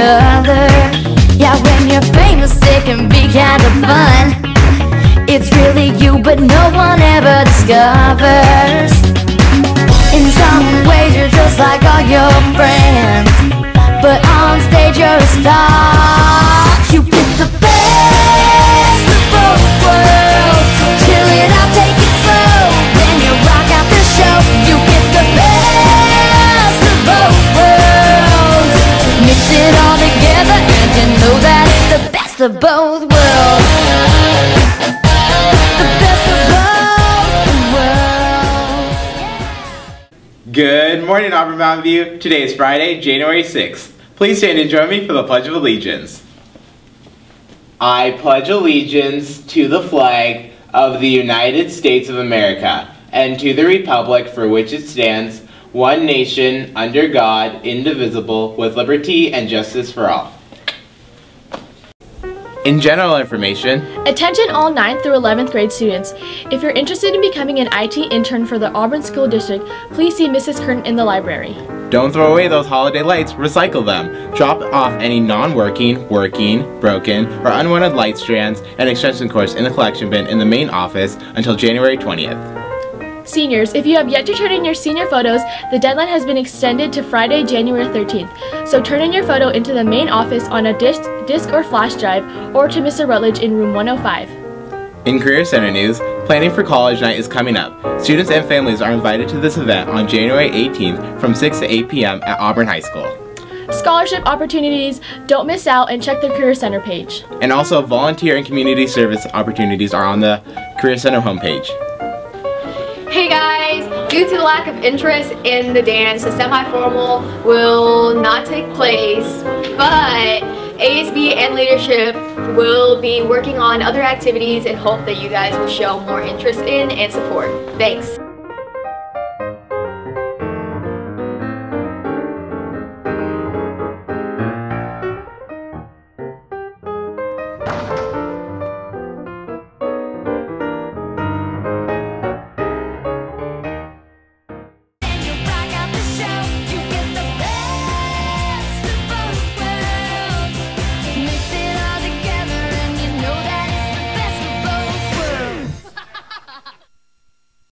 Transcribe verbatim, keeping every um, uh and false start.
other. Yeah, when you're famous it can be kind of fun. It's really you but no one ever discovers. In some ways you're just like all your friends, but on stage you're a star. You get the best of both worlds. Chill it out, take it slow, then you rock out the show. You get the best of both worlds. Mix it all together and you know that it's the best of both worlds. The best of both worlds. Good morning, Auburn Mountain View. Today is Friday, January sixth. Please stand and join me for the Pledge of Allegiance. I pledge allegiance to the flag of the United States of America and to the republic for which it stands, one nation, under God, indivisible, with liberty and justice for all. In general information, attention all ninth through eleventh grade students. If you're interested in becoming an I T intern for the Auburn School District, please see Missus Curtin in the library. Don't throw away those holiday lights, recycle them. Drop off any non-working, working, broken, or unwanted light strands and extension cords in the collection bin in the main office until January twentieth. Seniors, if you have yet to turn in your senior photos, the deadline has been extended to Friday, January thirteenth. So turn in your photo into the main office on a disc, disc or flash drive, or to Mister Rutledge in room one oh five. In Career Center news, planning for college night is coming up. Students and families are invited to this event on January eighteenth from six to eight p m at Auburn High School. Scholarship opportunities, don't miss out and check the Career Center page. And also volunteer and community service opportunities are on the Career Center homepage. Hey guys, due to the lack of interest in the dance, the semi-formal will not take place, but A S B and leadership will be working on other activities and hope that you guys will show more interest in and support. Thanks.